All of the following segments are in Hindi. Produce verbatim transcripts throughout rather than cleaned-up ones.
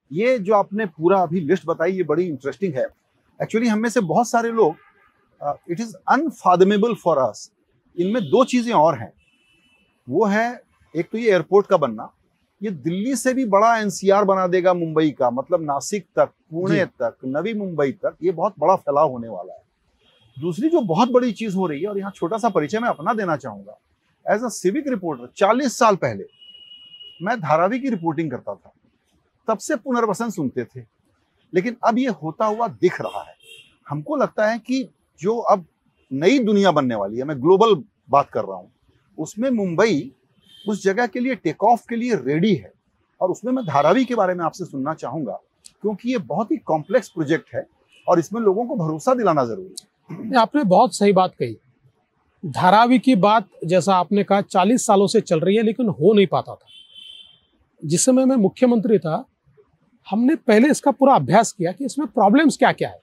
ये जो आपने पूरा अभी लिस्ट बताई ये बड़ी इंटरेस्टिंग है। एक्चुअली हम में से बहुत सारे लोग, it is unfathomable for us. इनमें दो चीजें और हैं। वो है, एक तो ये एयरपोर्ट का बनना, ये दिल्ली से भी बड़ा एनसीआर बना देगा मुंबई का, मतलब नासिक तक, पुणे तक, नवी मुंबई तक, ये बहुत बड़ा फैलाव होने वाला है। दूसरी जो बहुत बड़ी चीज हो रही है, और यहाँ छोटा सा परिचय मैं अपना देना चाहूंगा। एज अ सिविक रिपोर्टर चालीस साल पहले मैं धारावी की रिपोर्टिंग करता था, तब से पुनर्वसन सुनते थे, लेकिन अब ये होता हुआ दिख रहा है। हमको लगता है कि जो अब नई दुनिया बनने वाली है, मैं ग्लोबल बात कर रहा हूँ, उसमें मुंबई उस जगह के लिए टेक ऑफ के लिए रेडी है। और उसमें मैं धारावी के बारे में आपसे सुनना चाहूंगा, क्योंकि ये बहुत ही कॉम्प्लेक्स प्रोजेक्ट है और इसमें लोगों को भरोसा दिलाना जरूरी है। आपने बहुत सही बात कही। धारावी की बात, जैसा आपने कहा, चालीस सालों से चल रही है, लेकिन हो नहीं पाता था। जिस समय मैं मुख्यमंत्री था, हमने पहले इसका पूरा अभ्यास किया कि इसमें प्रॉब्लम्स क्या क्या है,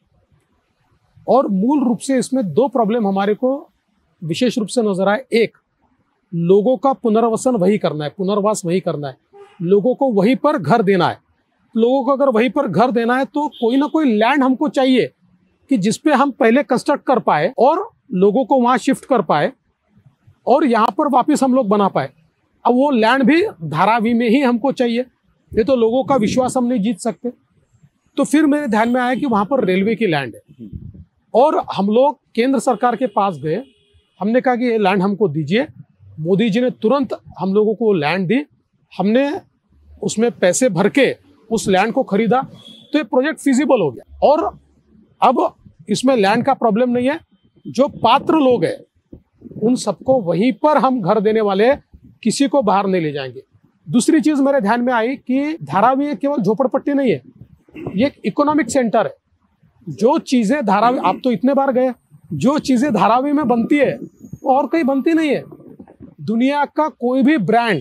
और मूल रूप से इसमें दो प्रॉब्लम हमारे को विशेष रूप से नजर आए। एक, लोगों का पुनर्वसन वही करना है, पुनर्वास वही करना है, लोगों को वहीं पर घर देना है। लोगों को अगर वहीं पर घर देना है तो कोई ना कोई लैंड हमको चाहिए कि जिसपे हम पहले कंस्ट्रक्ट कर पाए और लोगों को वहां शिफ्ट कर पाए और यहाँ पर वापस हम लोग बना पाए। अब वो लैंड भी धारावी में ही हमको चाहिए, ये तो लोगों का विश्वास हम नहीं जीत सकते। तो फिर मेरे ध्यान में आया कि वहां पर रेलवे की लैंड है, और हम लोग केंद्र सरकार के पास गए। हमने कहा कि ये लैंड हमको दीजिए। मोदी जी ने तुरंत हम लोगों को लैंड दी। हमने उसमें पैसे भर के उस लैंड को खरीदा, तो ये प्रोजेक्ट फिजिबल हो गया। और अब इसमें लैंड का प्रॉब्लम नहीं है। जो पात्र लोग हैं उन सबको वहीं पर हम घर देने वाले हैं, किसी को बाहर नहीं ले जाएंगे। दूसरी चीज मेरे ध्यान में आई कि धारावी केवल झोपड़पट्टी नहीं है, ये एक इकोनॉमिक सेंटर है। जो चीजें धारावी, आप तो इतने बार गए, जो चीजें धारावी में बनती है वो और कहीं बनती नहीं है। दुनिया का कोई भी ब्रांड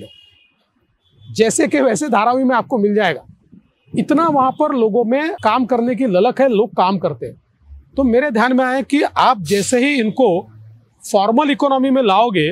जैसे कि वैसे धारावी में आपको मिल जाएगा। इतना वहां पर लोगों में काम करने की ललक है, लोग काम करते हैं। तो मेरे ध्यान में आया कि आप जैसे ही इनको फॉर्मल इकोनॉमी में लाओगे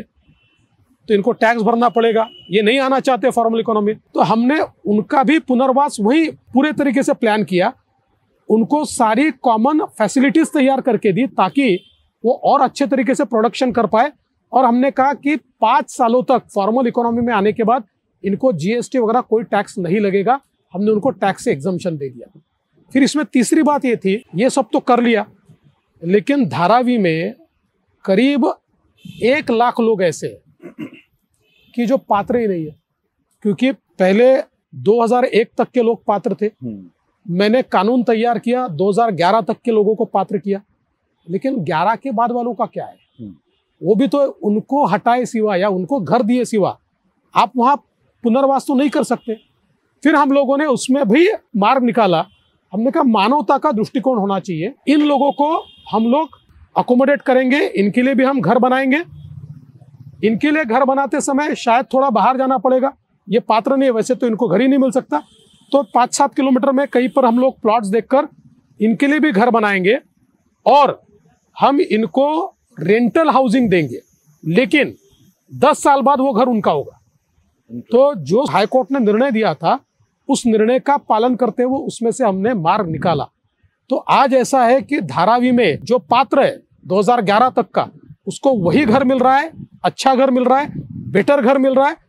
तो इनको टैक्स भरना पड़ेगा। ये नहीं आना चाहते फॉर्मल इकोनॉमी, तो हमने उनका भी पुनर्वास वही पूरे तरीके से प्लान किया। उनको सारी कॉमन फैसिलिटीज तैयार करके दी ताकि वो और अच्छे तरीके से प्रोडक्शन कर पाए। और हमने कहा कि पाँच सालों तक फॉर्मल इकोनॉमी में आने के बाद इनको जीएसटी वगैरह कोई टैक्स नहीं लगेगा। हमने उनको टैक्स से एग्जम्पशन दे दिया। फिर इसमें तीसरी बात ये थी, ये सब तो कर लिया, लेकिन धारावी में करीब एक लाख लोग ऐसे हैं कि जो पात्र ही नहीं है। क्योंकि पहले दो हज़ार एक तक के लोग पात्र थे, मैंने कानून तैयार किया, दो हज़ार ग्यारह तक के लोगों को पात्र किया, लेकिन ग्यारह के बाद वालों का क्या है? वो भी तो उनको हटाए सिवा या उनको घर दिए सिवा आप वहां पुनर्वास तो नहीं कर सकते। फिर हम लोगों ने उसमें भी मार्ग निकाला। हमने कहा मानवता का दृष्टिकोण होना चाहिए, इन लोगों को हम लोग अकोमोडेट करेंगे, इनके लिए भी हम घर बनाएंगे। इनके लिए घर बनाते समय शायद थोड़ा बाहर जाना पड़ेगा, ये पात्र नहीं है, वैसे तो इनको घर ही नहीं मिल सकता। तो पाँच सात किलोमीटर में कहीं पर हम लोग प्लॉट्स देखकर इनके लिए भी घर बनाएंगे और हम इनको रेंटल हाउसिंग देंगे, लेकिन दस साल बाद वो घर उनका होगा। तो जो हाईकोर्ट ने निर्णय दिया था उस निर्णय का पालन करते हुए उसमें से हमने मार्ग निकाला। तो आज ऐसा है कि धारावी में जो पात्र है दो हज़ार ग्यारह तक का, उसको वही घर मिल रहा है, अच्छा घर मिल रहा है, बेटर घर मिल रहा है।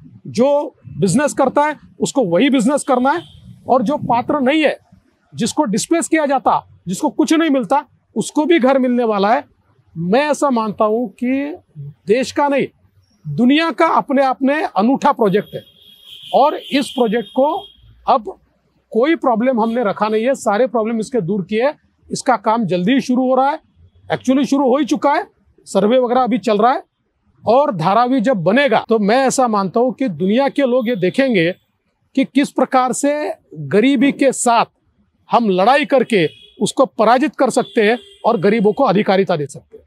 जो बिजनेस करता है उसको वही बिजनेस करना है, और जो पात्र नहीं है, जिसको डिस्प्लेस किया जाता, जिसको कुछ नहीं मिलता, उसको भी घर मिलने वाला है। मैं ऐसा मानता हूं कि देश का नहीं, दुनिया का अपने आप में अनूठा प्रोजेक्ट है, और इस प्रोजेक्ट को अब कोई प्रॉब्लम हमने रखा नहीं है, सारे प्रॉब्लम इसके दूर किए। इसका काम जल्दी ही शुरू हो रहा है, एक्चुअली शुरू हो ही चुका है, सर्वे वगैरह अभी चल रहा है। और धारावी जब बनेगा तो मैं ऐसा मानता हूं कि दुनिया के लोग ये देखेंगे कि किस प्रकार से गरीबी के साथ हम लड़ाई करके उसको पराजित कर सकते हैं और गरीबों को अधिकारिता दे सकते हैं।